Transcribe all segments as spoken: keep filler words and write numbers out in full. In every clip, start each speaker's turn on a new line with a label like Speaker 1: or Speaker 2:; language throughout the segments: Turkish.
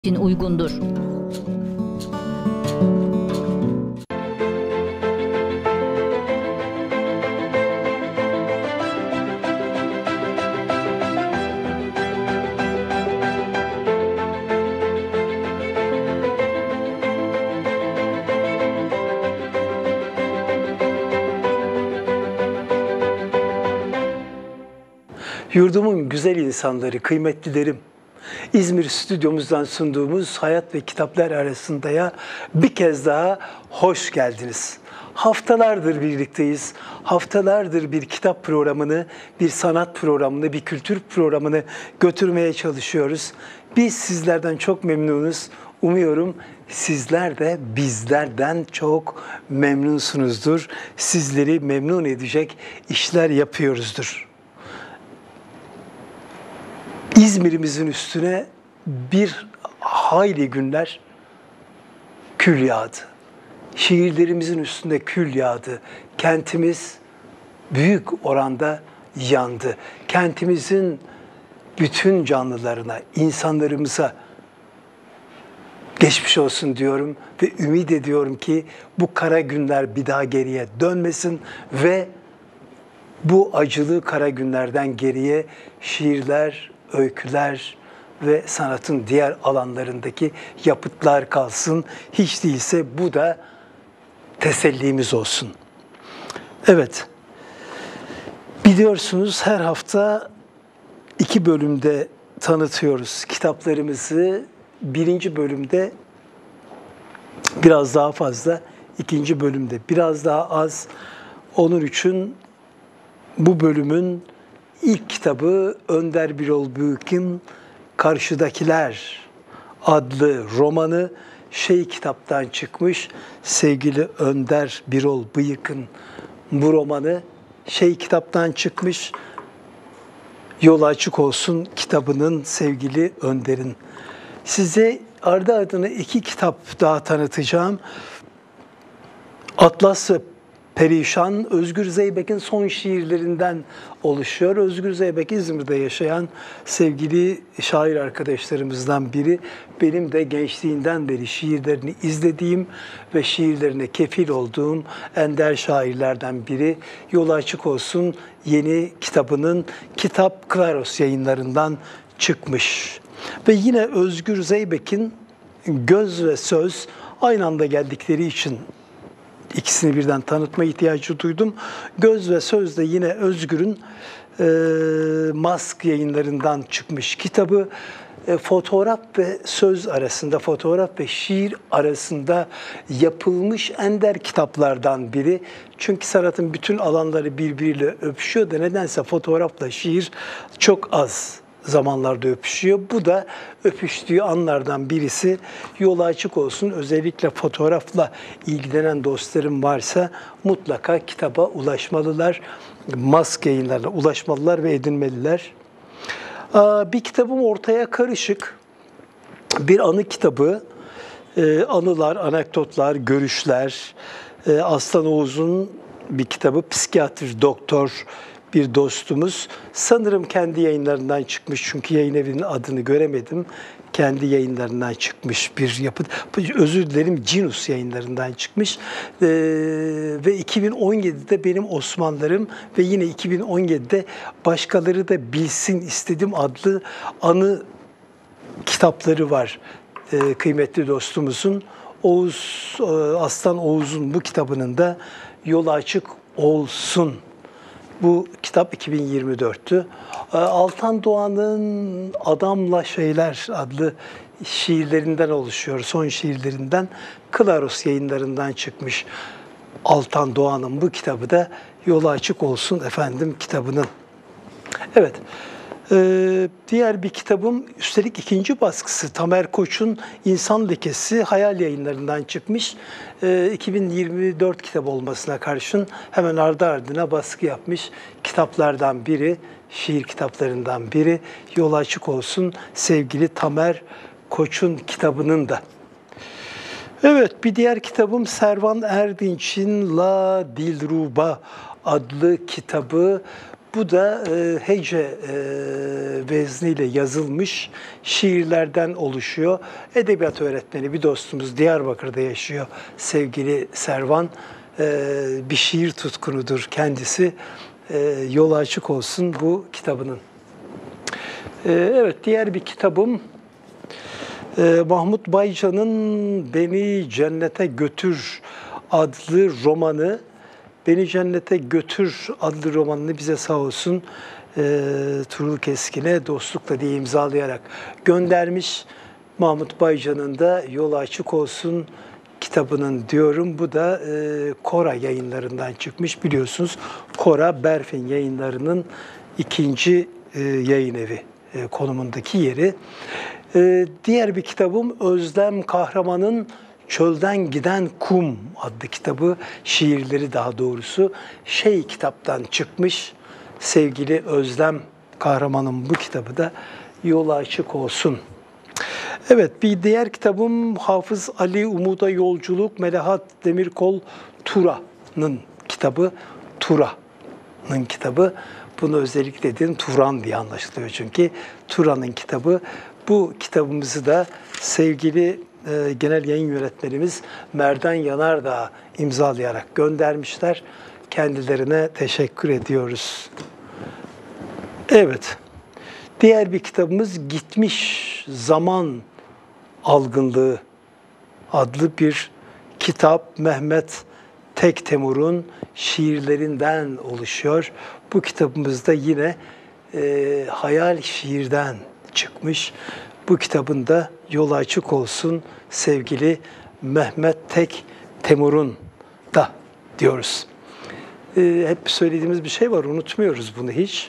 Speaker 1: için uygundur.
Speaker 2: Yurdumun güzel insanları, kıymetlilerim, İzmir stüdyomuzdan sunduğumuz Hayat ve Kitaplar Arasında'ya bir kez daha hoş geldiniz. Haftalardır birlikteyiz. Haftalardır bir kitap programını, bir sanat programını, bir kültür programını götürmeye çalışıyoruz. Biz sizlerden çok memnunuz. Umuyorum sizler de bizlerden çok memnunsunuzdur. Sizleri memnun edecek işler yapıyoruzdur. İzmir'imizin üstüne bir hayli günler kül yağdı. Şehirlerimizin üstünde kül yağdı. Kentimiz büyük oranda yandı. Kentimizin bütün canlılarına, insanlarımıza geçmiş olsun diyorum ve ümit ediyorum ki bu kara günler bir daha geriye dönmesin ve bu acılı kara günlerden geriye şiirler, öyküler ve sanatın diğer alanlarındaki yapıtlar kalsın. Hiç değilse bu da tesellimiz olsun. Evet, biliyorsunuz her hafta iki bölümde tanıtıyoruz kitaplarımızı. Birinci bölümde biraz daha fazla, ikinci bölümde biraz daha az. Onun için bu bölümün İlk kitabı Önder Birol Büyük'ün Karşıdakiler adlı romanı Şey Kitap'tan çıkmış. Sevgili Önder Birol Bıyık'ın bu romanı Şey Kitap'tan çıkmış. Yolu açık olsun kitabının sevgili Önder'in. Size ardı ardına iki kitap daha tanıtacağım. Atlas ve Perişan, Özgür Zeybek'in son şiirlerinden oluşuyor. Özgür Zeybek İzmir'de yaşayan sevgili şair arkadaşlarımızdan biri. Benim de gençliğinden beri şiirlerini izlediğim ve şiirlerine kefil olduğum ender şairlerden biri. Yolu açık olsun yeni kitabının Kitap Klaros yayınlarından çıkmış. Ve yine Özgür Zeybek'in Göz ve Söz aynı anda geldikleri için İkisini birden tanıtma ihtiyacı duydum. Göz ve Söz de yine Özgür'ün e, Mask yayınlarından çıkmış kitabı. E, fotoğraf ve söz arasında, fotoğraf ve şiir arasında yapılmış ender kitaplardan biri. Çünkü sanatın bütün alanları birbiriyle öpüşüyor da nedense fotoğrafla şiir çok az zamanlarda öpüşüyor. Bu da öpüştüğü anlardan birisi. Yolu açık olsun. Özellikle fotoğrafla ilgilenen dostlarım varsa mutlaka kitaba ulaşmalılar. Mask yayınlarına ulaşmalılar ve edinmeliler. Bir kitabım ortaya karışık. Bir anı kitabı. Anılar, anekdotlar, görüşler. Aslan Oğuz'un bir kitabı. Psikiyatr, doktor bir dostumuz. Sanırım kendi yayınlarından çıkmış. Çünkü yayın evinin adını göremedim. Kendi yayınlarından çıkmış bir yapıt. Özür dilerim, Cinus yayınlarından çıkmış. Ee, ve iki bin on yedide benim Osmanlılarım ve yine iki bin on yedide Başkaları da Bilsin İstedim adlı anı kitapları var. Ee, kıymetli dostumuzun. Oğuz, Aslan Oğuz'un bu kitabının da Yolu Açık Olsun. Bu kitap iki bin yirmi dörttü. Altan Doğan'ın Adamla Şeyler adlı şiirlerinden oluşuyor. Son şiirlerinden Klaros yayınlarından çıkmış. Altan Doğan'ın bu kitabı da Yolu Açık Olsun efendim kitabının. Evet. Ee, diğer bir kitabım, üstelik ikinci baskısı, Tamer Koç'un İnsan Lekesi Hayal yayınlarından çıkmış. Ee, iki bin yirmi dört kitap olmasına karşın hemen ardı ardına baskı yapmış kitaplardan biri, şiir kitaplarından biri. Yolu açık olsun sevgili Tamer Koç'un kitabının da. Evet, bir diğer kitabım Servan Erdinç'in La Dilruba adlı kitabı. Bu da e, hece e, vezniyle yazılmış şiirlerden oluşuyor. Edebiyat öğretmeni bir dostumuz Diyarbakır'da yaşıyor sevgili Servan. E, bir şiir tutkunudur kendisi. E, yolu açık olsun bu kitabının. E, evet, diğer bir kitabım e, Mahmut Baycan'ın Beni Cennete Götür adlı romanı. Beni Cennete Götür adlı romanını bize sağ olsun e, Tuğrul Keskin'e dostlukla diye imzalayarak göndermiş. Mahmut Baycan'ın da yolu açık olsun kitabının diyorum. Bu da e, Kora yayınlarından çıkmış biliyorsunuz. Kora, Berfin yayınlarının ikinci e, yayın evi e, konumundaki yeri. E, diğer bir kitabım Özlem Kahraman'ın Çölden Giden Kum adlı kitabı, şiirleri daha doğrusu. Şey kitaptan çıkmış sevgili Özlem Kahraman'ın bu kitabı da yolu açık olsun. Evet, bir diğer kitabım Hafız Ali Umud'a Yolculuk, Melahat Demirkol Tura'nın kitabı. Tura'nın kitabı. Bunu özellikle dedim Turan diye anlaşılıyor çünkü. Tura'nın kitabı. Bu kitabımızı da sevgili e, genel yayın yönetmenimiz Merdan Yanardağ imzalayarak göndermişler. Kendilerine teşekkür ediyoruz. Evet. Diğer bir kitabımız Gitmiş Zaman Algınlığı adlı bir kitap. Mehmet Tektemur'un şiirlerinden oluşuyor. Bu kitabımızda yine e, hayal şiirden çıkmış. Bu kitabın da yolu açık olsun sevgili Mehmet Tektemur'un da diyoruz. E, hep söylediğimiz bir şey var, unutmuyoruz bunu hiç.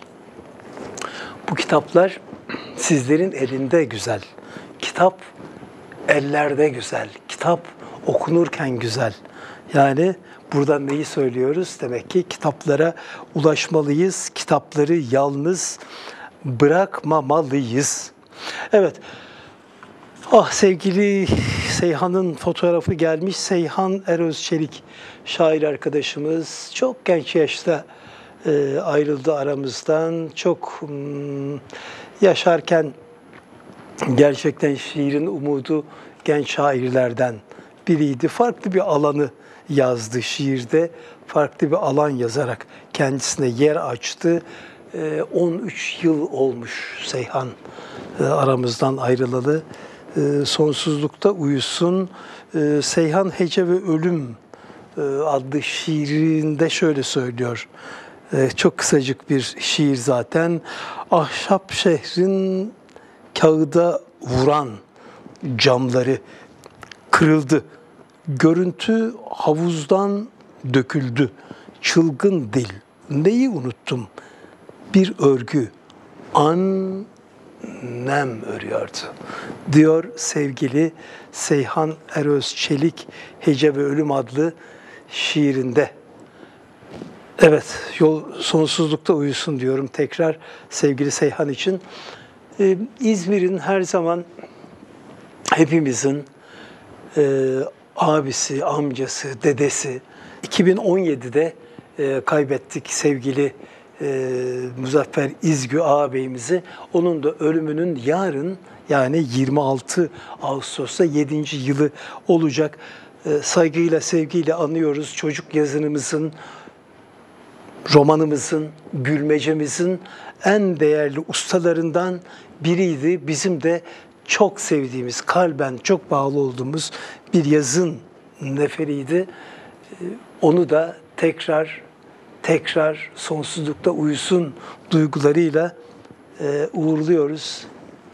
Speaker 2: Bu kitaplar sizlerin elinde güzel. Kitap ellerde güzel. Kitap okunurken güzel. Yani buradan neyi söylüyoruz? Demek ki kitaplara ulaşmalıyız. Kitapları yalnız bırakmamalıyız. Evet. Ah, sevgili Seyhan'ın fotoğrafı gelmiş. Seyhan Erözçelik şair arkadaşımız çok genç yaşta e, ayrıldı aramızdan. Çok hmm, yaşarken gerçekten şiirin umudu genç şairlerden biriydi. Farklı bir alanı yazdı şiirde. Farklı bir alan yazarak kendisine yer açtı. on üç yıl olmuş Seyhan aramızdan ayrılalı. Sonsuzlukta uyusun. Seyhan Hece ve Ölüm adlı şiirinde şöyle söylüyor. Çok kısacık bir şiir zaten. Ahşap şehrin kağıda vuran camları kırıldı. Görüntü havuzdan döküldü. Çılgın dil. Neyi unuttum? Bir örgü. Annem örüyordu. Diyor sevgili Seyhan Erözçelik Hece ve Ölüm adlı şiirinde. Evet, yol sonsuzlukta uyusun diyorum tekrar sevgili Seyhan için. Ee, İzmir'in her zaman hepimizin e, abisi, amcası, dedesi. iki bin on yedide e, kaybettik sevgili e, Muzaffer İzgü ağabeyimizi. Onun da ölümünün yarın, yani yirmi altı Ağustos'ta yedinci yılı olacak. E, saygıyla, sevgiyle anıyoruz. Çocuk yazınımızın, romanımızın, gülmecemizin en değerli ustalarından biriydi. Bizim de çok sevdiğimiz, kalben çok bağlı olduğumuz bir yazın neferiydi. Onu da tekrar, tekrar sonsuzlukta uyusun duygularıyla uğurluyoruz.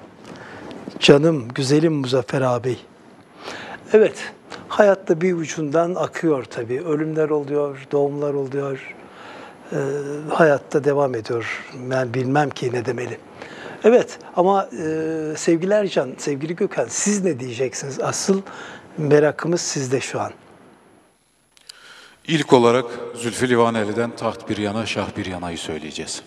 Speaker 2: Canım, güzelim Muzaffer ağabey. Evet, hayatta bir ucundan akıyor tabii. Ölümler oluyor, doğumlar oluyor. Ee, hayatta devam ediyor. Ben bilmem ki ne demeli. Evet, ama e, sevgili Ercan, sevgili Gökhan, siz ne diyeceksiniz? Asıl merakımız sizde şu an.
Speaker 1: İlk olarak Zülfü Livaneli'den Taht Bir Yana, Şah Bir Yana'yı söyleyeceğiz.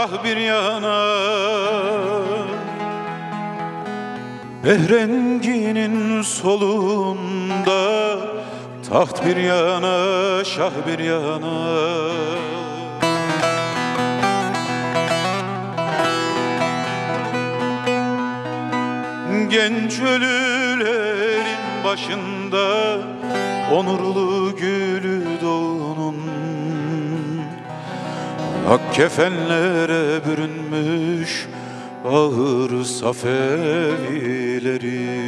Speaker 1: şah bir yana, Behrenginin solunda taht bir yana, şah bir yana. Genç ölülerin başında onurlu gülü doğunun, ak kefenlere bürünmüş ağır safevileri.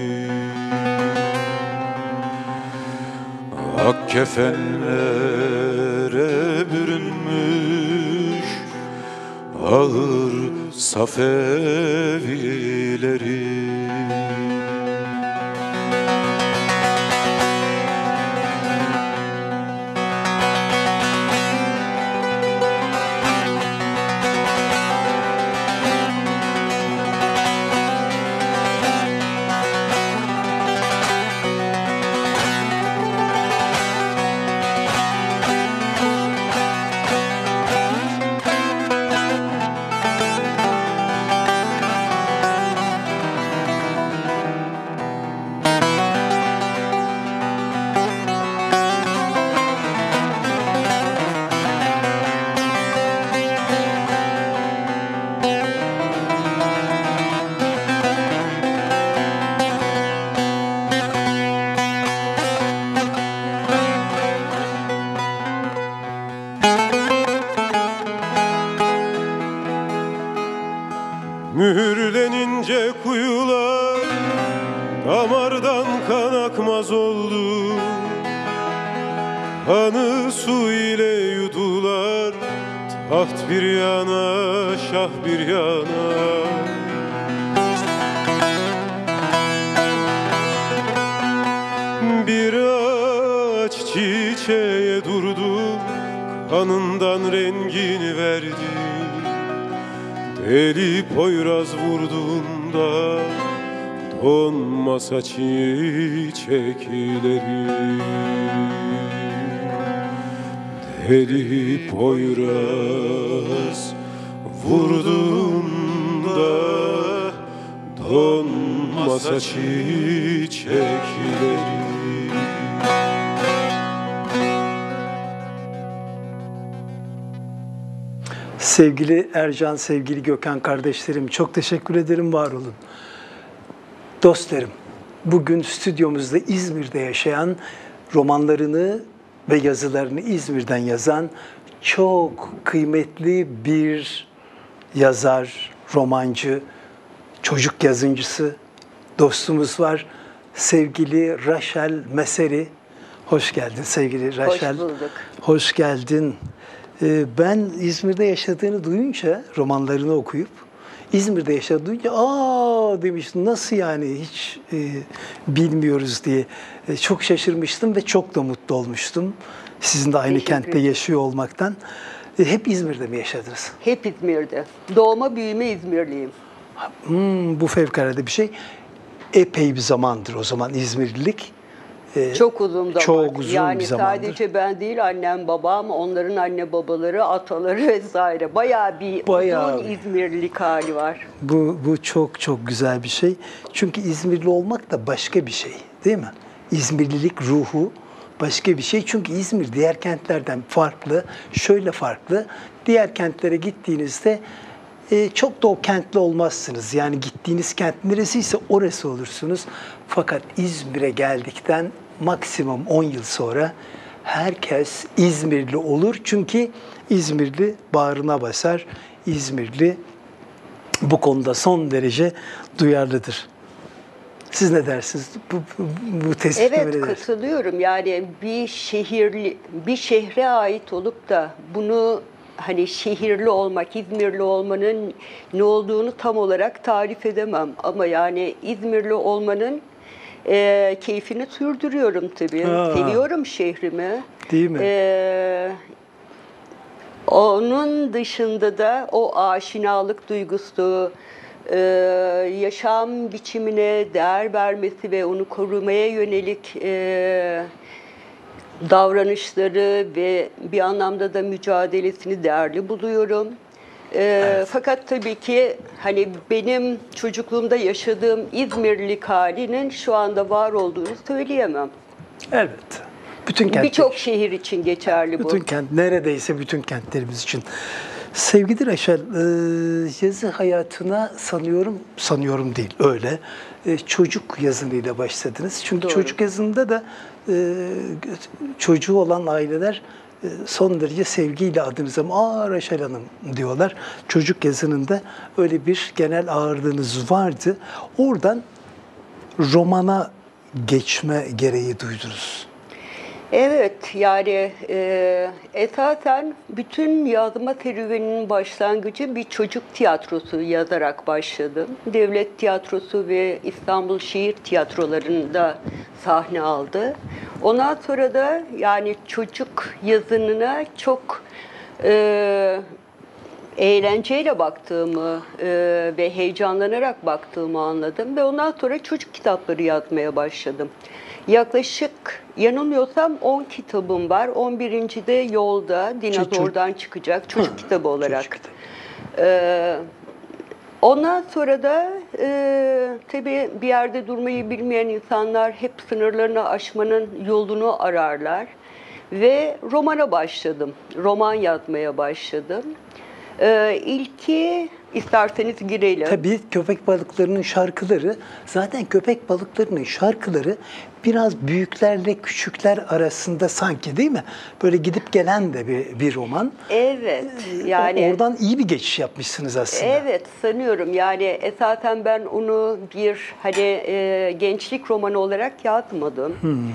Speaker 1: Ak kefenlere bürünmüş ağır safevileri.
Speaker 3: Mühürlenince kuyular damardan kan akmaz oldu. Kanı su ile yudular, taht bir yana, şah bir yana. Bir ağaç çiçeğe durdu, kanından rengini verdi. Deli Poyraz vurduğunda donmasa çiçekleri. Deli Poyraz vurduğunda donmasa çiçekleri.
Speaker 2: Sevgili Ercan, sevgili Gökhan kardeşlerim, çok teşekkür ederim, var olun. Dostlarım, bugün stüdyomuzda İzmir'de yaşayan, romanlarını ve yazılarını İzmir'den yazan çok kıymetli bir yazar, romancı, çocuk yazıncısı dostumuz var. Sevgili Raşel Meseri. Hoş geldin sevgili Raşel.
Speaker 4: Hoş bulduk.
Speaker 2: Hoş geldin. Ben İzmir'de yaşadığını duyunca, romanlarını okuyup İzmir'de yaşadığını duyunca aa demiştim, nasıl yani, hiç e, bilmiyoruz diye. E, çok şaşırmıştım ve çok da mutlu olmuştum. Sizin de aynı
Speaker 4: Teşekkür
Speaker 2: kentte
Speaker 4: ederim.
Speaker 2: yaşıyor olmaktan. E, hep İzmir'de mi yaşadınız?
Speaker 4: Hep İzmir'de. Doğma büyüme İzmirliyim.
Speaker 2: Hmm, bu fevkalade bir şey. Epey bir zamandır o zaman İzmirlilik. E,
Speaker 4: Çok uzun zaman.
Speaker 2: Çok uzun
Speaker 4: yani
Speaker 2: bir zamandır.
Speaker 4: sadece ben değil, annem, babam, onların anne babaları, ataları vesaire. Bayağı bir
Speaker 2: Bayağı
Speaker 4: uzun
Speaker 2: bir.
Speaker 4: İzmirlilik hali var.
Speaker 2: Bu, bu çok çok güzel bir şey. Çünkü İzmirli olmak da başka bir şey, değil mi? İzmirlilik ruhu başka bir şey. Çünkü İzmir diğer kentlerden farklı. Şöyle farklı. Diğer kentlere gittiğinizde e, çok da o kentli olmazsınız. Yani gittiğiniz kent neresiyse orası olursunuz. Fakat İzmir'e geldikten maksimum on yıl sonra herkes İzmirli olur. Çünkü İzmirli bağrına basar. İzmirli bu konuda son derece duyarlıdır. Siz ne dersiniz? Bu, bu, bu tespitime ne
Speaker 4: Evet,
Speaker 2: dersiniz?
Speaker 4: katılıyorum. Yani bir şehirli, bir şehre ait olup da bunu hani şehirli olmak, İzmirli olmanın ne olduğunu tam olarak tarif edemem. Ama yani İzmirli olmanın e, keyfini sürdürüyorum tabii.
Speaker 2: Ha.
Speaker 4: Seviyorum şehrimi.
Speaker 2: Değil mi?
Speaker 4: E, onun dışında da o aşinalık duygusu, e, yaşam biçimine değer vermesi ve onu korumaya yönelik e, davranışları ve bir anlamda da mücadelesini değerli buluyorum. Ee, Fakat tabii ki hani benim çocukluğumda yaşadığım İzmirlilik halinin şu anda var olduğunu söyleyemem.
Speaker 2: Elbette. Bütün kentler.
Speaker 4: Birçok şehir için geçerli bu.
Speaker 2: Bütün kent, neredeyse bütün kentlerimiz için. Sevgili Raşel, e, yazı hayatına sanıyorum, sanıyorum değil öyle, e, çocuk yazınıyla başladınız. Çünkü
Speaker 4: Doğru.
Speaker 2: çocuk yazında da e, çocuğu olan aileler e, son derece sevgiyle adınıza "Aa Raşel Hanım" diyorlar. Çocuk yazınında öyle bir genel ağırlığınız vardı. Oradan romana geçme gereği duydunuz.
Speaker 4: Evet, yani e, esasen bütün yazma serüveninin başlangıcı bir çocuk tiyatrosu yazarak başladım. Devlet Tiyatrosu ve İstanbul Şehir Tiyatroları'nda sahne aldı. Ondan sonra da yani çocuk yazınına çok e, eğlenceyle baktığımı e, ve heyecanlanarak baktığımı anladım ve ondan sonra çocuk kitapları yazmaya başladım. Yaklaşık yanılmıyorsam on kitabım var. on birinci de yolda, Dinozor'dan çıkacak çocuk
Speaker 2: Hı,
Speaker 4: kitabı olarak.
Speaker 2: çocuk kitabı.
Speaker 4: Ee, ondan sonra da e, tabii bir yerde durmayı bilmeyen insanlar hep sınırlarını aşmanın yolunu ararlar. Ve romana başladım. Roman yazmaya başladım. Ee, ilki isterseniz girelim.
Speaker 2: Tabii köpek balıklarının şarkıları, zaten köpek balıklarının şarkıları biraz büyüklerle küçükler arasında sanki, değil mi? Böyle gidip gelen de bir, bir roman.
Speaker 4: Evet.
Speaker 2: O-
Speaker 4: Yani
Speaker 2: Oradan iyi bir geçiş yapmışsınız aslında.
Speaker 4: evet, sanıyorum. Yani esasen ben onu bir hani e, gençlik romanı olarak yazmadım.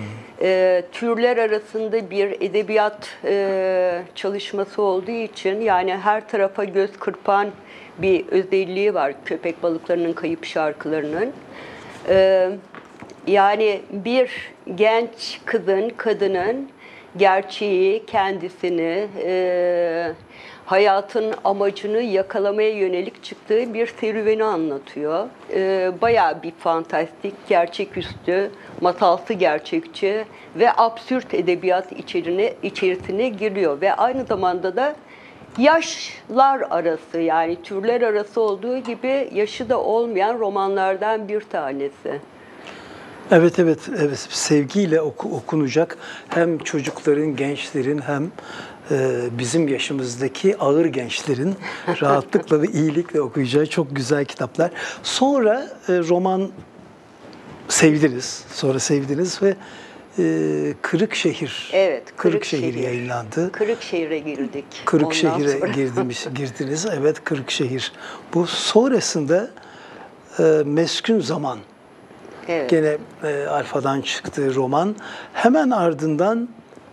Speaker 4: E, türler arasında bir edebiyat e, çalışması olduğu için yani her tarafa göz kırpan bir özelliği var köpek balıklarının kayıp şarkılarının. E, yani bir genç kızın, kadının gerçeği, kendisini, e, hayatın amacını yakalamaya yönelik çıktığı bir serüveni anlatıyor. E, bayağı bir fantastik, gerçeküstü, masalsı gerçekçi ve absürt edebiyat içerine, içerisine giriyor. Ve aynı zamanda da yaşlar arası, yani türler arası olduğu gibi yaşı da olmayan romanlardan bir tanesi.
Speaker 2: Evet, evet, evet. Sevgiyle oku, okunacak hem çocukların, gençlerin hem e, bizim yaşımızdaki ağır gençlerin rahatlıkla ve iyilikle okuyacağı çok güzel kitaplar. Sonra e, roman sevdiniz, sonra sevdiniz ve e, Kırıkşehir,
Speaker 4: Evet,
Speaker 2: Kırıkşehir
Speaker 4: Kırıkşehir.
Speaker 2: yayınlandı.
Speaker 4: Kırıkşehir'e girdik. Ondan
Speaker 2: Kırıkşehir'e
Speaker 4: sonra.
Speaker 2: girdiniz, girdiniz. Evet, Kırıkşehir. Bu sonrasında e, Meskun Zaman.
Speaker 4: Evet.
Speaker 2: Gene e, Alfa'dan çıktı roman. Hemen ardından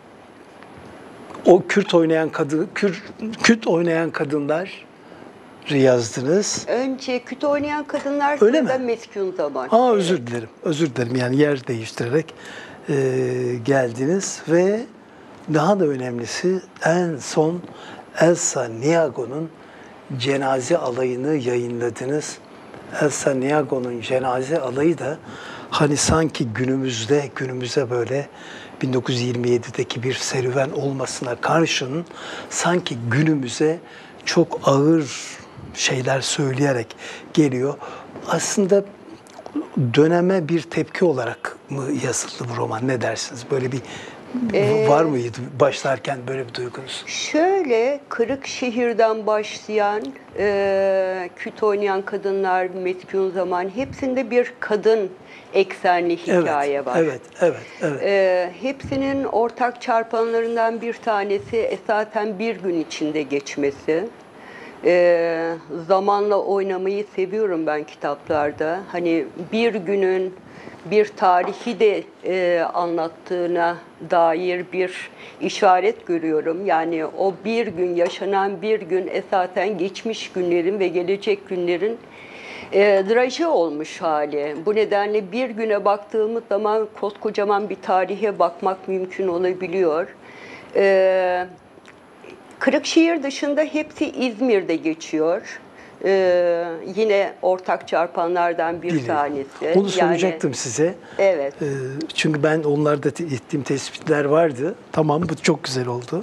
Speaker 2: o Kürt oynayan kadın, Kürt, Kürt oynayan kadınlar yazdınız.
Speaker 4: Önce Küt oynayan kadınlar,
Speaker 2: Öyle
Speaker 4: sonra da
Speaker 2: mi?
Speaker 4: Meskun Zaman.
Speaker 2: Aa,
Speaker 4: Evet.
Speaker 2: özür dilerim, özür dilerim. Yani yer değiştirerek e, geldiniz ve daha da önemlisi en son Elsa Niago'nun cenaze alayını yayınladınız. Elsa Niago'nun cenaze alayı da hani sanki günümüzde, günümüze böyle bin dokuz yüz yirmi yedideki bir serüven olmasına karşın sanki günümüze çok ağır şeyler söyleyerek geliyor. Aslında döneme bir tepki olarak mı yazıldı bu roman? Ne dersiniz? Böyle bir
Speaker 4: Ee,
Speaker 2: var mıydı başlarken böyle bir duygunuz?
Speaker 4: Şöyle, Kırıkşehir'den başlayan e, Küt oynayan kadınlar, Meskun Zaman, hepsinde bir kadın eksenli hikaye
Speaker 2: evet,
Speaker 4: var.
Speaker 2: Evet, evet, evet.
Speaker 4: E, hepsinin ortak çarpanlarından bir tanesi esasen bir gün içinde geçmesi. E, zamanla oynamayı seviyorum ben kitaplarda. Hani bir günün bir tarihi de e, anlattığına dair bir işaret görüyorum. Yani o bir gün, yaşanan bir gün esasen geçmiş günlerin ve gelecek günlerin e, drajı olmuş hali. Bu nedenle bir güne baktığımız zaman koskocaman bir tarihe bakmak mümkün olabiliyor. E, Kırıkşehir dışında hepsi İzmir'de geçiyor. Ee, yine ortak çarpanlardan bir
Speaker 2: Biliyorum.
Speaker 4: tanesi.
Speaker 2: Onu soracaktım size.
Speaker 4: Evet.
Speaker 2: Ee, çünkü ben onlarda te- ettiğim tespitler vardı. Tamam, bu çok güzel oldu.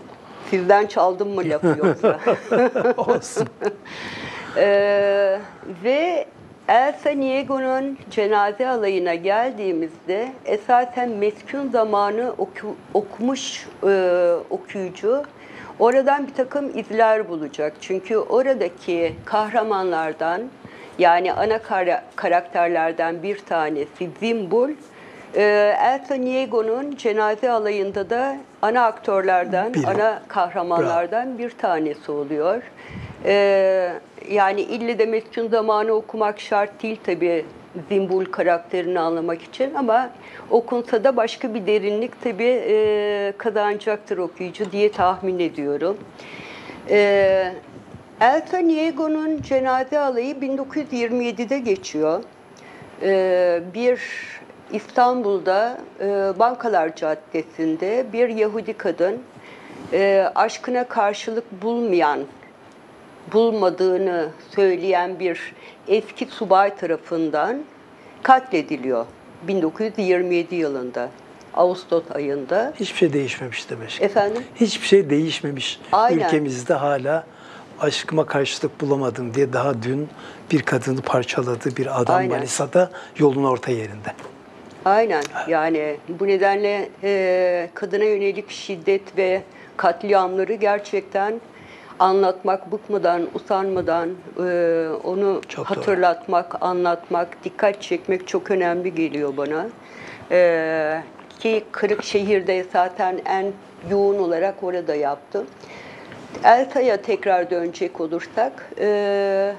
Speaker 4: Sizden çaldım mı lafı yoksa?
Speaker 2: Olsun.
Speaker 4: Ee, ve Elsa Niego'nun cenaze alayına geldiğimizde esasen meskun zamanı oku, okumuş e, okuyucu oradan bir takım izler bulacak. Çünkü oradaki kahramanlardan, yani ana kara, karakterlerden bir tanesi Zimbul, e, Elsa Niego'nun cenaze alayında da ana aktörlerden,
Speaker 2: Biri.
Speaker 4: ana kahramanlardan bir tanesi oluyor. E, yani ille de meskun zamanı okumak şart değil tabii Zimbul karakterini anlamak için, ama okunsa da başka bir derinlik tabii e, kazanacaktır okuyucu diye tahmin ediyorum. E, Elsa Niego'nun cenaze alayı bin dokuz yüz yirmi yedide geçiyor. E, bir İstanbul'da e, Bankalar Caddesi'nde bir Yahudi kadın e, aşkına karşılık bulmayan, bulmadığını söyleyen bir eski subay tarafından katlediliyor bin dokuz yüz yirmi yedi yılında, Ağustos ayında.
Speaker 2: Hiçbir şey değişmemiş demek ki.
Speaker 4: Efendim?
Speaker 2: Hiçbir şey değişmemiş.
Speaker 4: Aynen.
Speaker 2: Ülkemizde hala aşkıma karşılık bulamadım diye daha dün bir kadını parçaladı bir adam
Speaker 4: Aynen.
Speaker 2: Manisa'da yolun orta yerinde.
Speaker 4: Aynen. Yani bu nedenle e, kadına yönelik şiddet ve katliamları gerçekten anlatmak, bıkmadan, usanmadan e, onu
Speaker 2: Çok
Speaker 4: hatırlatmak, doğru. anlatmak, dikkat çekmek çok önemli geliyor bana. E, ki Kırıkşehir'de zaten en yoğun olarak orada yaptım. Elsa'ya tekrar dönecek olursak, e,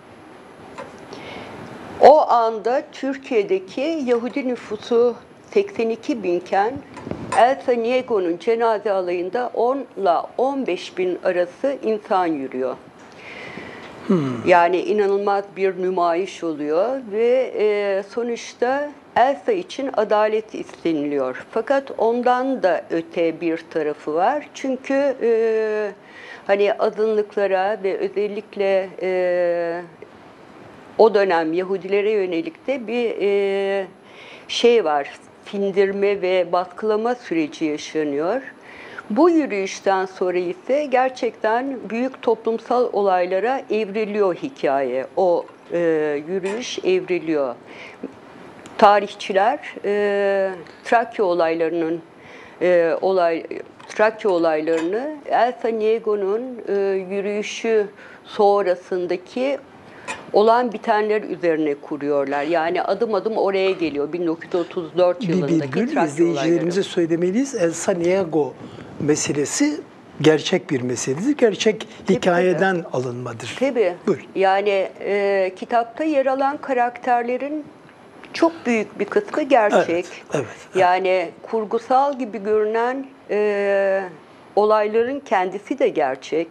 Speaker 4: o anda Türkiye'deki Yahudi nüfusu seksen iki binken Elsa Niego'nun cenaze alayında on ile on beş bin arası insan yürüyor. Hmm. Yani inanılmaz bir nümayiş oluyor ve e, sonuçta Elsa için adalet isteniliyor. Fakat ondan da öte bir tarafı var. Çünkü e, hani azınlıklara ve özellikle e, o dönem Yahudilere yönelik de bir e, şey var, sindirme ve baskılama süreci yaşanıyor. Bu yürüyüşten sonra ise gerçekten büyük toplumsal olaylara evriliyor hikaye. O e, yürüyüş evriliyor. Tarihçiler e, Trakya olaylarının e, olay Trakya olaylarını Elsa Niego'nun e, yürüyüşü sonrasındaki olan bitenler üzerine kuruyorlar. Yani adım adım oraya geliyor. bin dokuz yüz otuz dört yılındaki
Speaker 2: bir virgül
Speaker 4: Trakya
Speaker 2: izleyicilerimize
Speaker 4: olayları.
Speaker 2: söylemeliyiz. Elsa Niego meselesi gerçek bir meseledir. Gerçek
Speaker 4: Tabii,
Speaker 2: hikayeden
Speaker 4: tabii.
Speaker 2: alınmadır.
Speaker 4: Tabii.
Speaker 2: Buyur.
Speaker 4: Yani e, kitapta yer alan karakterlerin çok büyük bir kısmı gerçek.
Speaker 2: Evet, evet,
Speaker 4: Yani kurgusal gibi görünen e, olayların kendisi de gerçek.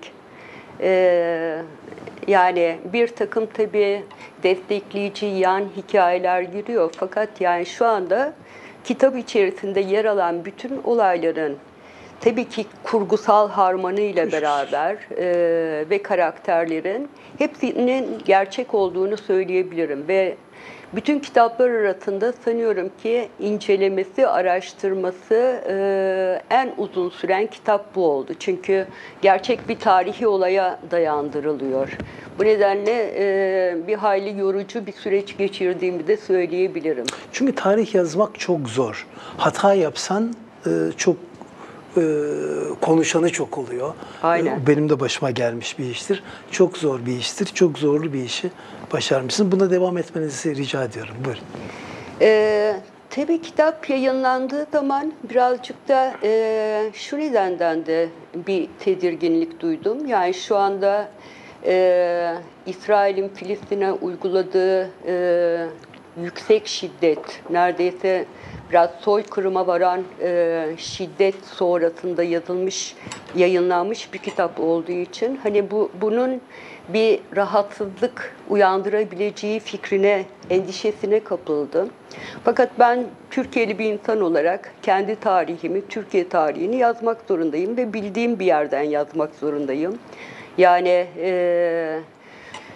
Speaker 4: E, yani bir takım tabii destekleyici yan hikayeler giriyor. Fakat yani şu anda kitap içerisinde yer alan bütün olayların tabii ki kurgusal harmanıyla beraber e, ve karakterlerin hepsinin gerçek olduğunu söyleyebilirim. Ve bütün kitaplar arasında sanıyorum ki incelemesi, araştırması e, en uzun süren kitap bu oldu. Çünkü gerçek bir tarihi olaya dayandırılıyor. Bu nedenle e, bir hayli yorucu bir süreç geçirdiğimi de söyleyebilirim.
Speaker 2: Çünkü tarih yazmak çok zor. Hata yapsan e, çok e, konuşanı çok oluyor.
Speaker 4: Aynen.
Speaker 2: E, benim de başıma gelmiş bir iştir. Çok zor bir iştir. Çok zorlu bir işi başarmışsınız. Buna devam etmenizi rica ediyorum. Buyurun.
Speaker 4: Ee, tabii kitap yayınlandığı zaman birazcık da e, şu nedenden de bir tedirginlik duydum. Yani şu anda e, İsrail'in Filistin'e uyguladığı e, yüksek şiddet, neredeyse biraz soykırıma varan e, şiddet sonrasında yazılmış, yayınlanmış bir kitap olduğu için hani bu bunun bir rahatsızlık uyandırabileceği fikrine, endişesine kapıldım. Fakat ben Türkiye'li bir insan olarak kendi tarihimi, Türkiye tarihini yazmak zorundayım ve bildiğim bir yerden yazmak zorundayım. Yani e,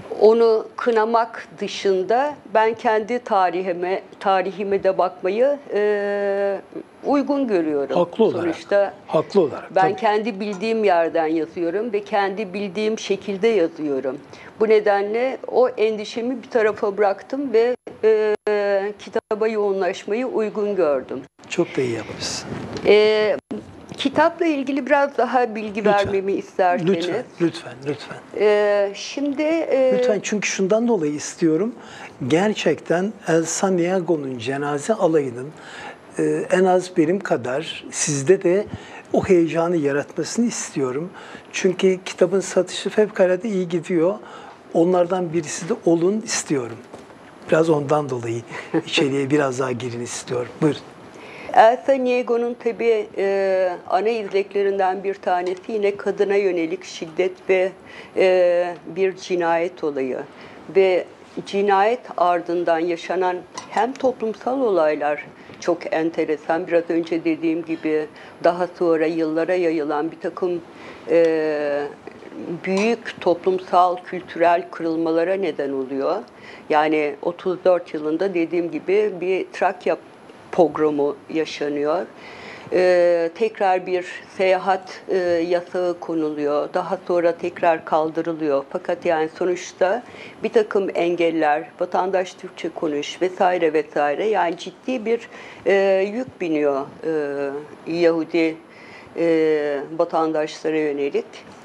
Speaker 4: onu kınamak dışında ben kendi tarihime tarihime de bakmayı e, uygun görüyorum.
Speaker 2: Haklı olarak.
Speaker 4: Sonuçta
Speaker 2: Haklı olarak.
Speaker 4: ben
Speaker 2: tabii.
Speaker 4: kendi bildiğim yerden yazıyorum ve kendi bildiğim şekilde yazıyorum. Bu nedenle o endişemi bir tarafa bıraktım ve e, kitaba yoğunlaşmayı uygun gördüm.
Speaker 2: Çok da iyi yapmışsın.
Speaker 4: E, kitapla ilgili biraz daha bilgi
Speaker 2: Lütfen.
Speaker 4: vermemi isterseniz.
Speaker 2: Lütfen, lütfen, lütfen.
Speaker 4: E, şimdi e,
Speaker 2: Lütfen, çünkü şundan dolayı istiyorum. Gerçekten El Santiago'nun cenaze alayının e, en az benim kadar sizde de o heyecanı yaratmasını istiyorum. Çünkü kitabın satışı fevkalade iyi gidiyor. Onlardan birisi de olun istiyorum. Biraz ondan dolayı içeriye biraz daha girin istiyorum. Buyurun.
Speaker 4: El Santiago'nun tabii e, ana izleklerinden bir tanesi yine kadına yönelik şiddet ve e, bir cinayet olayı. Ve cinayet ardından yaşanan hem toplumsal olaylar çok enteresan, biraz önce dediğim gibi daha sonra yıllara yayılan bir takım e, büyük toplumsal, kültürel kırılmalara neden oluyor. Yani otuz dört yılında dediğim gibi bir Trakya pogromu yaşanıyor. Ee, tekrar bir seyahat e, yasağı konuluyor. Daha sonra tekrar kaldırılıyor. Fakat yani sonuçta bir takım engeller, vatandaş Türkçe konuş vesaire vesaire, yani ciddi bir e, yük biniyor e, Yahudi e, vatandaşlara yönelik.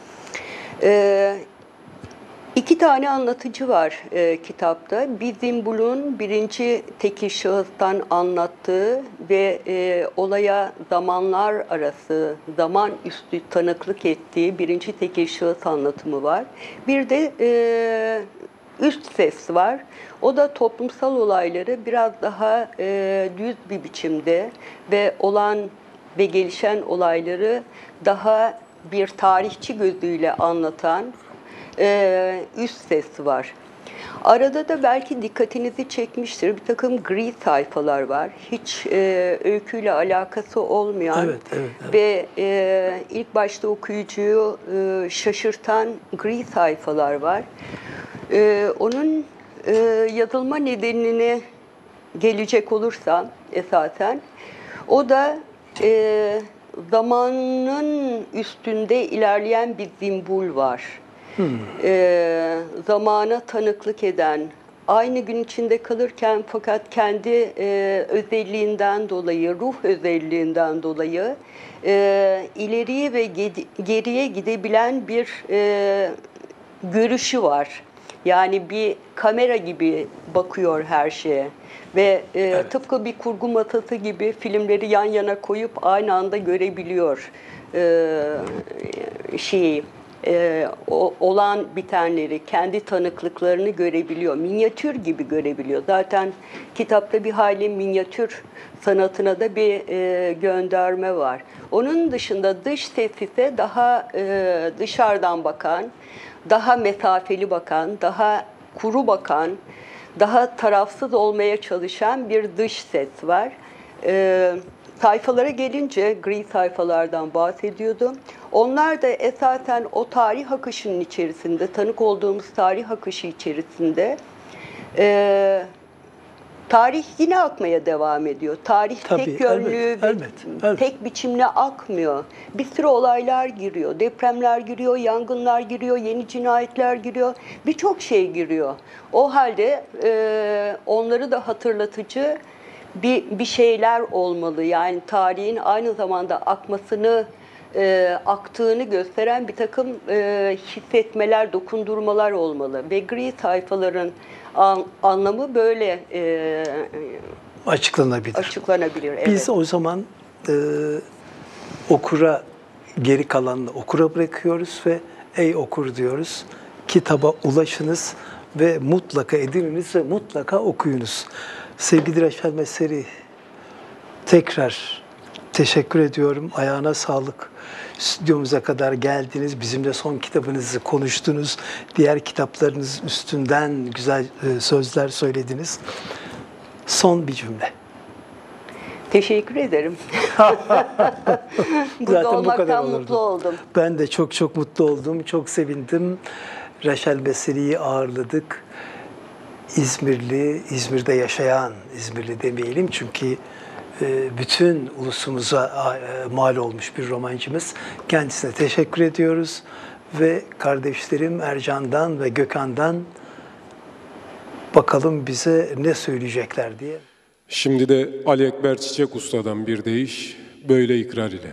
Speaker 4: E, İki tane anlatıcı var e, kitapta. Bir Zimbul'un birinci tekil şahıstan anlattığı ve e, olaya zamanlar arası, zaman üstü tanıklık ettiği birinci tekil şahıs anlatımı var. Bir de e, üst ses var. O da toplumsal olayları biraz daha e, düz bir biçimde ve olan ve gelişen olayları daha bir tarihçi gözüyle anlatan Ee, üst ses var. Arada da belki dikkatinizi çekmiştir, bir takım gri sayfalar var. Hiç e, öyküyle alakası olmayan
Speaker 2: Evet, evet, evet.
Speaker 4: ve e, ilk başta okuyucuyu e, şaşırtan gri sayfalar var. E, onun e, yazılma nedenine gelecek olursam esasen, o da e, zamanın üstünde ilerleyen bir zimbul var. Hmm. E, zamana tanıklık eden, aynı gün içinde kalırken fakat kendi e, özelliğinden dolayı, ruh özelliğinden dolayı e, ileriye ve geriye gidebilen bir e, görüşü var. Yani bir kamera gibi bakıyor her şeye ve e, evet. tıpkı bir kurgu masası gibi filmleri yan yana koyup aynı anda görebiliyor e, şeyi. Ee, o, olan bitenleri, kendi tanıklıklarını görebiliyor. Minyatür gibi görebiliyor. Zaten kitapta bir hayli minyatür sanatına da bir e, gönderme var. Onun dışında dış ses ise daha e, dışarıdan bakan, daha mesafeli bakan, daha kuru bakan, daha tarafsız olmaya çalışan bir dış ses var. E, sayfalara gelince gri sayfalardan bahsediyordum. Onlar da esasen o tarih akışının içerisinde, tanık olduğumuz tarih akışı içerisinde e, tarih yine akmaya devam ediyor. Tarih
Speaker 2: Tabii,
Speaker 4: tek yönlü
Speaker 2: elbet,
Speaker 4: ve
Speaker 2: elbet, elbet.
Speaker 4: tek biçimle akmıyor. Bir sürü olaylar giriyor. Depremler giriyor, yangınlar giriyor, yeni cinayetler giriyor. Birçok şey giriyor. O halde e, onları da hatırlatıcı bir, bir şeyler olmalı. Yani tarihin aynı zamanda akmasını, E, aktığını gösteren bir takım e, hissetmeler, dokundurmalar olmalı. Ve gri sayfaların an, anlamı böyle e,
Speaker 2: açıklanabilir.
Speaker 4: açıklanabilir. Evet.
Speaker 2: Biz o zaman e, okura, geri kalanını okura bırakıyoruz ve ey okur diyoruz. Kitaba ulaşınız ve mutlaka edininiz ve mutlaka okuyunuz. Sevgili Reşat Meseri, tekrar teşekkür ediyorum. Ayağına sağlık. Stüdyomuza kadar geldiniz. Bizimle son kitabınızı konuştunuz. Diğer kitaplarınız üstünden güzel sözler söylediniz. Son bir cümle.
Speaker 4: Teşekkür ederim. Burada
Speaker 2: Zaten bu kadar
Speaker 4: olmaktan
Speaker 2: olurdu.
Speaker 4: mutlu oldum.
Speaker 2: Ben de çok çok mutlu oldum. Çok sevindim. Reşel Beseli'yi ağırladık. İzmirli, İzmir'de yaşayan, İzmirli demeyelim çünkü bütün ulusumuza mal olmuş bir romancımız. Kendisine teşekkür ediyoruz ve kardeşlerim Ercan'dan ve Gökhan'dan bakalım bize ne söyleyecekler diye.
Speaker 3: Şimdi de Ali Ekber Çiçek Usta'dan bir deyiş, böyle ikrar ile.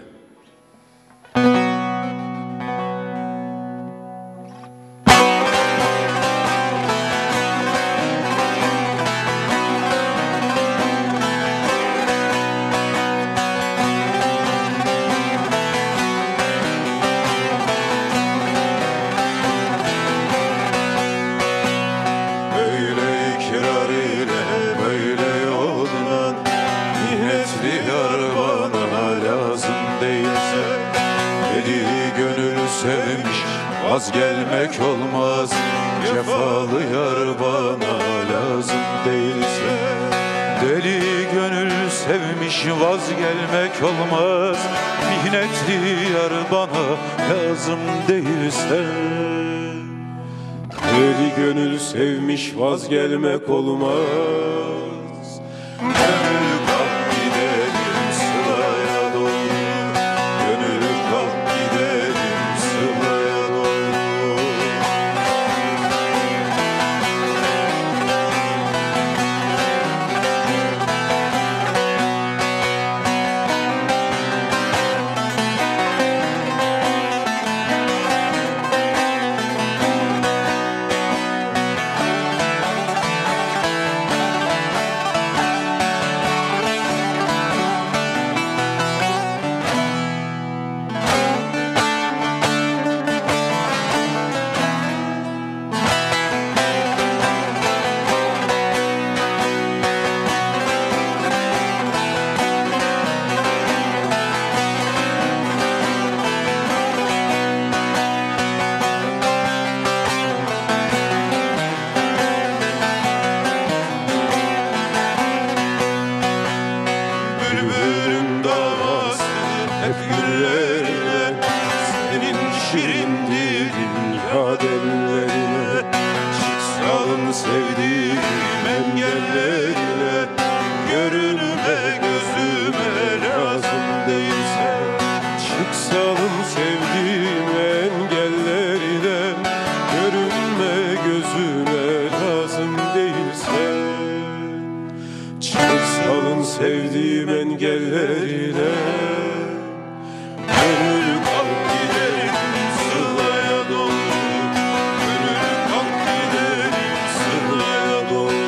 Speaker 1: Az gelmek olmaz, cefalı yar bana lazım değilse. Deli gönül sevmiş, vazgelmek olmaz, mihnetli yar bana lazım değilse.
Speaker 3: Deli gönül sevmiş, vazgelmek olmaz.
Speaker 1: Gönül kalk gidelim sılaya doğru, gönül kalk gidelim sılaya doğru.
Speaker 3: Sevdiğim engellerine
Speaker 1: Gönül kalk gidelim sılaya doğru, gönül kalk gidelim sılaya doğru.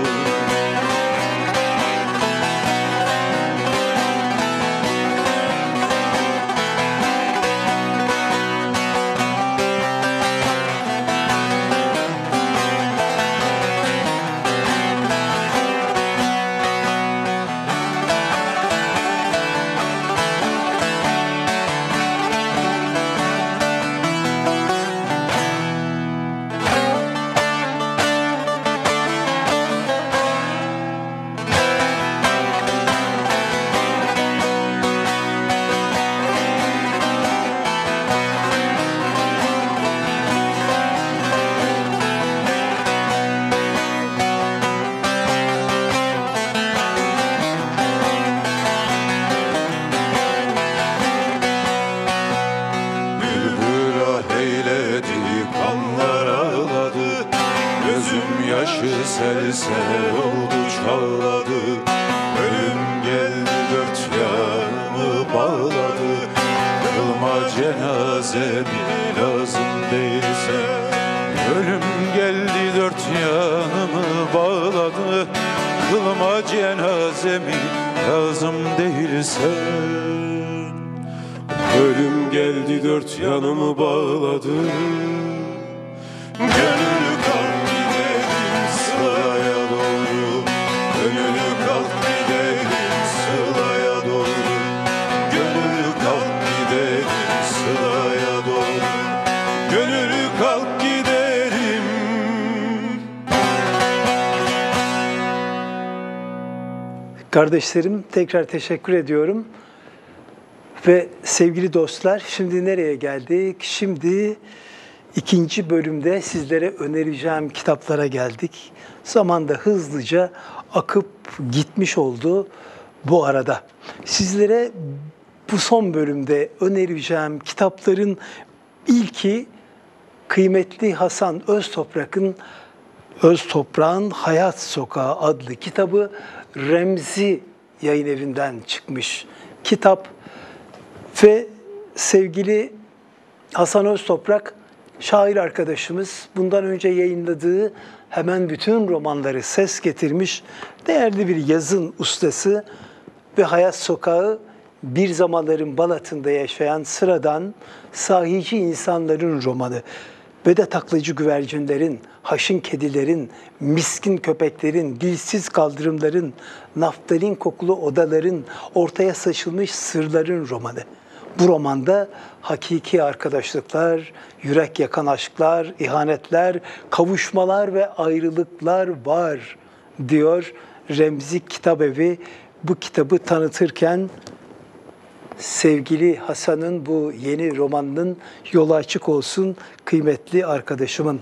Speaker 1: Yaşı sel sel oldu çağladı, ölüm geldi dört yanımı bağladı. Kılma cenazemi lazım değilse, ölüm geldi dört yanımı bağladı. Kılma cenazemi lazım değilse.
Speaker 3: ölüm geldi dört yanımı bağladı.
Speaker 1: Gönül kalk gidelim sılaya doğru, gönül kalk gidelim sılaya doğru, gönül kalk gidelim sılaya doğru, gönül kalk gidelim.
Speaker 2: Kardeşlerim, tekrar teşekkür ediyorum. Ve sevgili dostlar, şimdi nereye geldik? Şimdi ikinci bölümde sizlere önereceğim kitaplara geldik. Zaman da hızlıca akıp gitmiş oldu bu arada. Sizlere bu son bölümde önereceğim kitapların ilki kıymetli Hasan Öztoprak'ın Öztoprak'ın Hayat Sokağı adlı kitabı. Remzi Yayın Evi'nden çıkmış kitap ve sevgili Hasan Öztoprak şair arkadaşımız bundan önce yayınladığı hemen bütün romanları ses getirmiş değerli bir yazın ustası ve Hayat Sokağı bir zamanların Balat'ında yaşayan sıradan sahici insanların romanı. Ve de taklacı güvercinlerin, haşin kedilerin, miskin köpeklerin, dilsiz kaldırımların, naftalin kokulu odaların, ortaya saçılmış sırların romanı. Bu romanda hakiki arkadaşlıklar, yürek yakan aşklar, ihanetler, kavuşmalar ve ayrılıklar var diyor Remzi Kitabevi bu kitabı tanıtırken. Sevgili Hasan'ın bu yeni romanının yolu açık olsun kıymetli arkadaşımın.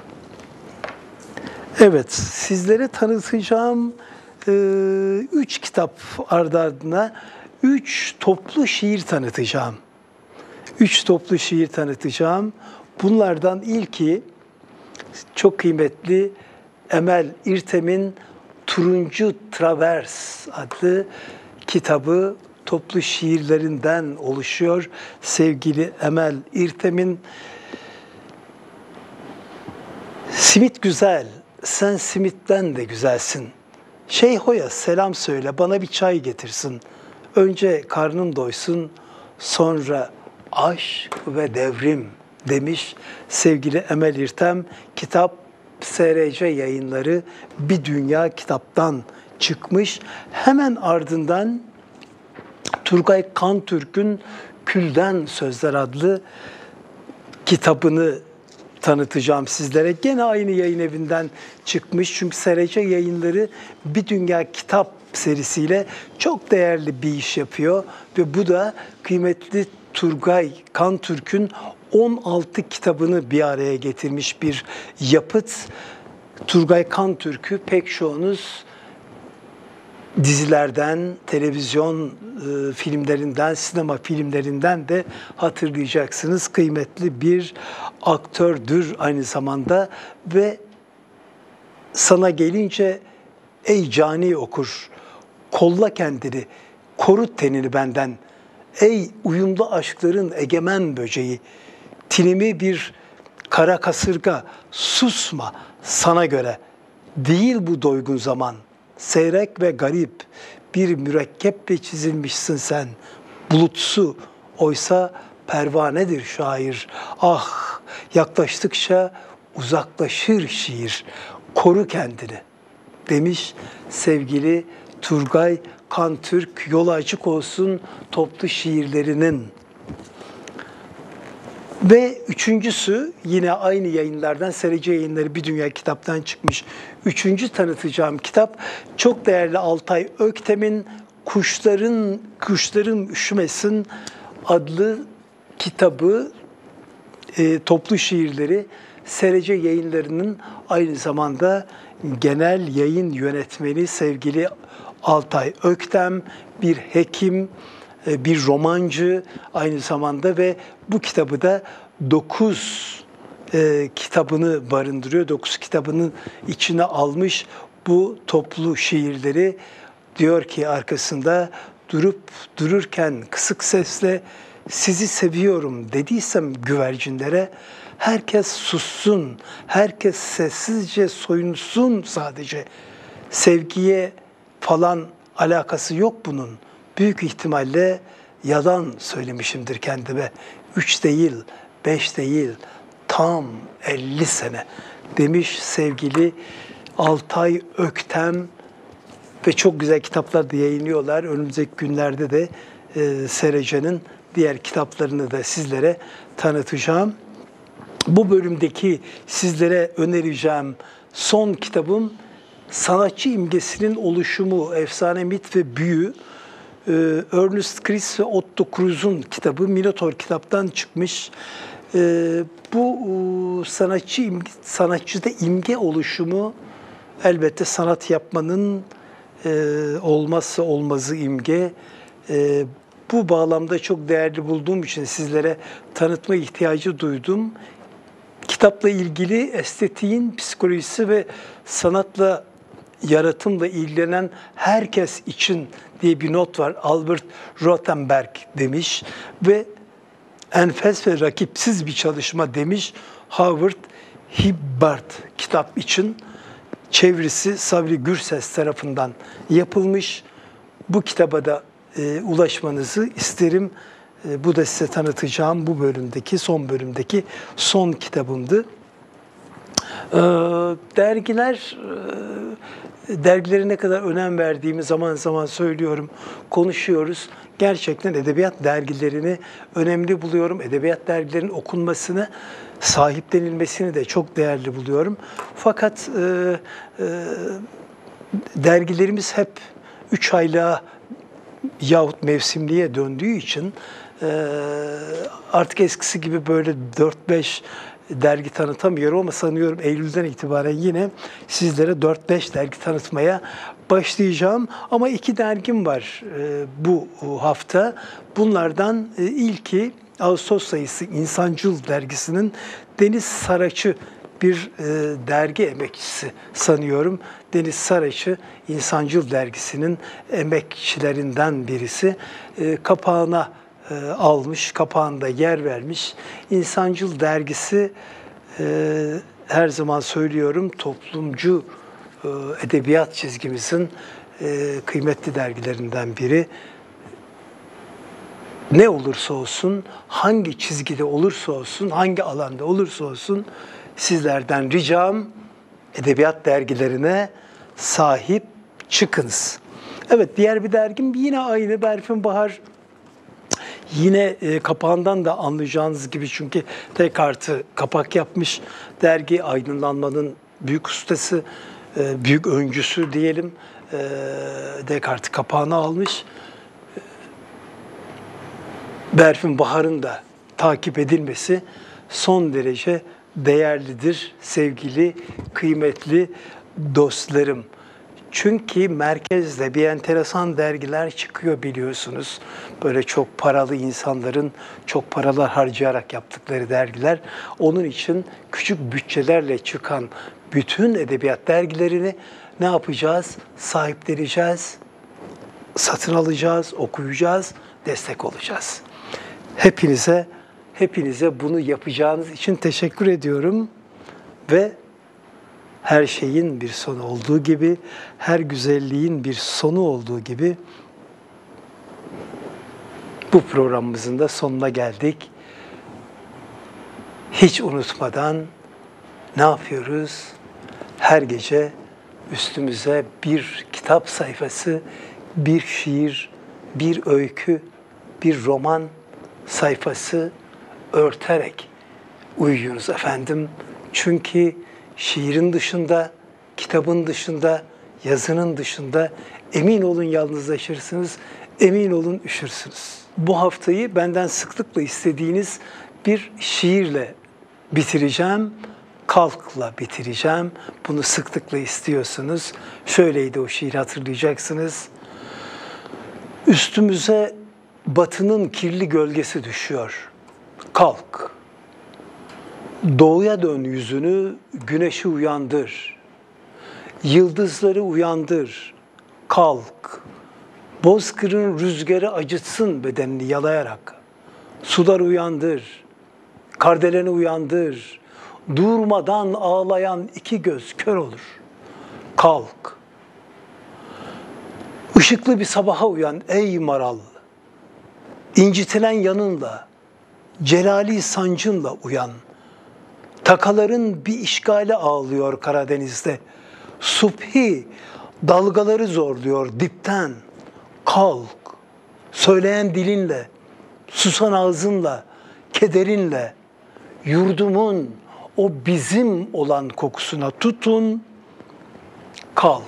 Speaker 2: Evet, sizlere tanıtacağım e, üç kitap ardı ardına üç toplu şiir tanıtacağım. Üç toplu şiir tanıtacağım. Bunlardan ilki çok kıymetli Emel İrtem'in Turuncu Travers adlı kitabı. Toplu şiirlerinden oluşuyor. Sevgili Emel İrtem'in simit güzel, sen simitten de güzelsin. Şeyho'ya selam söyle, bana bir çay getirsin. Önce karnım doysun, sonra aşk ve devrim demiş sevgili Emel İrtem. Kitap S R C Yayınları Bir Dünya Kitap'tan çıkmış. Hemen ardından Turgay Kantürk'ün Külden Sözler adlı kitabını tanıtacağım sizlere. Gene aynı yayın evinden çıkmış. Çünkü S R C Yayınları Bir Dünya Kitap serisiyle çok değerli bir iş yapıyor. Ve bu da kıymetli Turgay Kantürk'ün on altı kitabını bir araya getirmiş bir yapıt. Turgay Kantürk'ü pek çoğunuz dizilerden, televizyon e, filmlerinden, sinema filmlerinden de hatırlayacaksınız. Kıymetli bir aktördür aynı zamanda ve sana gelince ey cani okur, kolla kendini, koru tenini benden. Ey uyumlu aşkların egemen böceği, tinimi bir kara kasırga, susma sana göre. Değil bu doygun zaman. Seyrek ve garip bir mürekkeple çizilmişsin sen. Bulutsu oysa pervanedir şair. Ah yaklaştıkça uzaklaşır şiir. Koru kendini demiş sevgili Turgay Kantürk. Yolu açık olsun toplu şiirlerinin. Ve üçüncüsü yine aynı yayınlardan S R C Yayınları Bir Dünya Kitap'tan çıkmış. Üçüncü tanıtacağım kitap çok değerli Altay Öktem'in Kuşların Kuşların Üşümesin adlı kitabı, e, toplu şiirleri. S R C Yayınları'nın aynı zamanda genel yayın yönetmeni sevgili Altay Öktem, bir hekim, bir romancı aynı zamanda ve bu kitabı da dokuz e, kitabını barındırıyor. Dokuz kitabının içine almış bu toplu şiirleri. Diyor ki arkasında durup dururken kısık sesle sizi seviyorum dediysem güvercinlere herkes sussun, herkes sessizce soyunsun sadece. Sevgiye falan alakası yok bunun. Büyük ihtimalle yalan söylemişimdir kendime. Üç değil, beş değil, tam elli sene demiş sevgili Altay Öktem ve çok güzel kitaplar da yayınlıyorlar. Önümüzdeki günlerde de e, S R C'nin diğer kitaplarını da sizlere tanıtacağım. Bu bölümdeki sizlere önereceğim son kitabım sanatçı imgesinin oluşumu, efsane, mit ve büyü. Ernest Chris ve Otto Cruz'un kitabı Minotaur kitaptan çıkmış. Ee, bu e, sanatçı imge, sanatçıda imge oluşumu elbette sanat yapmanın e, olmazsa olmazı imge. E, bu bağlamda çok değerli bulduğum için sizlere tanıtma ihtiyacı duydum. Kitapla ilgili estetiğin psikolojisi ve sanatla, yaratımla ilgilenen herkes için diye bir not var. Albert Rothenberg demiş ve enfes ve rakipsiz bir çalışma demiş Howard Hibbard kitap için. Çevirisi Sabri Gürses tarafından yapılmış. Bu kitaba da e, ulaşmanızı isterim. E, bu da size tanıtacağım bu bölümdeki, son bölümdeki son kitabımdı. E, dergiler, e, dergilere ne kadar önem verdiğimi zaman zaman söylüyorum, konuşuyoruz. Gerçekten edebiyat dergilerini önemli buluyorum. Edebiyat dergilerinin okunmasını, sahiplenilmesini de çok değerli buluyorum. Fakat e, e, dergilerimiz hep üç aylığa yahut mevsimliğe döndüğü için e, artık eskisi gibi böyle dört beş dergi tanıtamıyorum ama sanıyorum Eylül'den itibaren yine sizlere dört beş dergi tanıtmaya başlayacağım. Ama iki dergim var e, bu hafta. Bunlardan e, ilki Ağustos sayısı İnsancıl dergisinin Deniz Saraç'ı bir e, dergi emekçisi sanıyorum. Deniz Saraç'ı İnsancıl dergisinin emekçilerinden birisi. E, kapağına e, almış, kapağında yer vermiş. İnsancıl dergisi e, her zaman söylüyorum toplumcu e, edebiyat çizgimizin e, kıymetli dergilerinden biri. Ne olursa olsun, hangi çizgide olursa olsun, hangi alanda olursa olsun sizlerden ricam edebiyat dergilerine sahip çıkınız. Evet, diğer bir dergim yine aynı Berfin Bahar. Yine e, kapağından da anlayacağınız gibi çünkü tek artı kapak yapmış dergi, aydınlanmanın büyük ustası, e, büyük öncüsü diyelim. E, Descartes kapağını almış. Berfin Bahar'ın da takip edilmesi son derece değerlidir sevgili, kıymetli dostlarım. Çünkü merkezde bir enteresan dergiler çıkıyor biliyorsunuz. Böyle çok paralı insanların çok paralar harcayarak yaptıkları dergiler. Onun için küçük bütçelerle çıkan bütün edebiyat dergilerini ne yapacağız? Sahipleneceğiz, satın alacağız, okuyacağız, destek olacağız. Hepinize, hepinize bunu yapacağınız için teşekkür ediyorum ve her şeyin bir sonu olduğu gibi, her güzelliğin bir sonu olduğu gibi bu programımızın da sonuna geldik. Hiç unutmadan ne yapıyoruz? Her gece üstümüze bir kitap sayfası, bir şiir, bir öykü, bir roman sayfası örterek uyuyunuz efendim. Çünkü şiirin dışında, kitabın dışında, yazının dışında emin olun yalnızlaşırsınız, emin olun üşürsünüz. Bu haftayı benden sıklıkla istediğiniz bir şiirle bitireceğim. Kalk'la bitireceğim. Bunu sıklıkla istiyorsunuz. Şöyleydi o şiir, hatırlayacaksınız. Üstümüze batının kirli gölgesi düşüyor. Kalk. Doğuya dön yüzünü, güneşi uyandır. Yıldızları uyandır. Kalk. Bozkır'ın rüzgarı acıtsın bedenini yalayarak. Sular uyandır. Kardeleni uyandır. Durmadan ağlayan iki göz kör olur. Kalk. Işıklı bir sabaha uyan ey maral. İncitilen yanınla, celali sancınla uyan. Takaların bir işgale ağlıyor Karadeniz'de. Subhi dalgaları zorluyor dipten. Kalk, söyleyen dilinle, susan ağzınla, kederinle, yurdumun o bizim olan kokusuna tutun, kalk.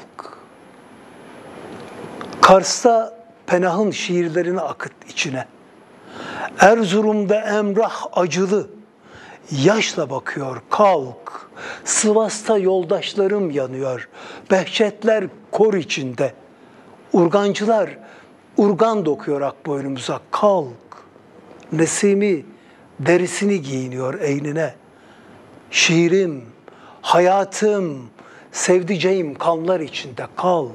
Speaker 2: Kars'ta Penah'ın şiirlerini akıt içine. Erzurum'da Emrah acılı, yaşla bakıyor, kalk. Sivas'ta yoldaşlarım yanıyor. Behçetler kor içinde. Urgancılar urgan dokuyor akboynumuza, kalk. Nesimi derisini giyiniyor eynine. Şiirim, hayatım, sevdiceğim kanlar içinde, kalk.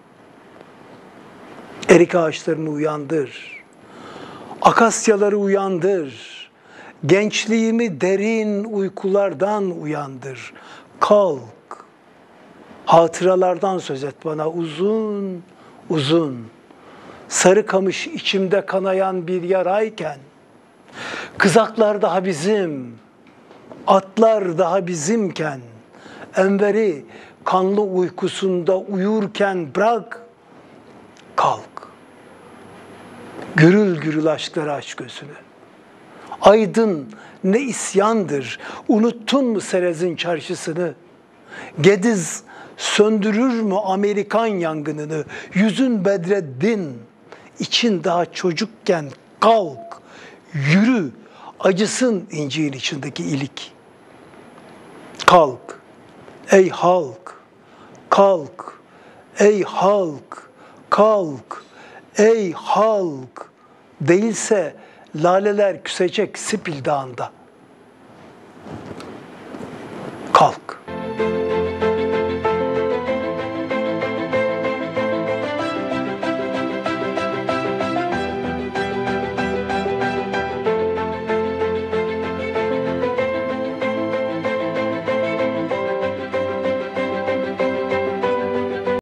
Speaker 2: Erik ağaçlarını uyandır. Akasyaları uyandır. Gençliğimi derin uykulardan uyandır. Kalk. Hatıralardan söz et bana uzun uzun. Sarıkamış içimde kanayan bir yarayken, kızaklar daha bizim, atlar daha bizimken, Enveri kanlı uykusunda uyurken bırak, kalk. Gürül gürül aşklara aç gözünü. Aydın ne isyandır, unuttun mu Serez'in çarşısını? Gediz söndürür mü Amerikan yangınını? Yüzün Bedreddin, için daha çocukken kalk, yürü, acısın inciğin içindeki ilik. Kalk, ey halk, kalk, ey halk, kalk, ey halk. Değilse laleler küsecek Sipil Dağı'nda.